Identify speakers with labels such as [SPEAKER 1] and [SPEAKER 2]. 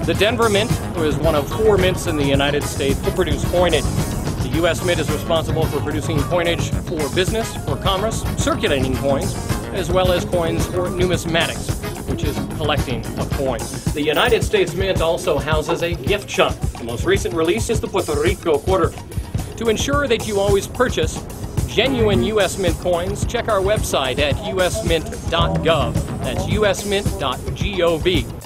[SPEAKER 1] The Denver Mint is one of 4 mints in the United States to produce coinage. The U.S. Mint is responsible for producing coinage for business, for commerce, circulating coins, as well as coins for numismatics, which is collecting of coins. The United States Mint also houses a gift shop. The most recent release is the Puerto Rico quarter. To ensure that you always purchase genuine U.S. Mint coins, check our website at usmint.gov. That's usmint.gov.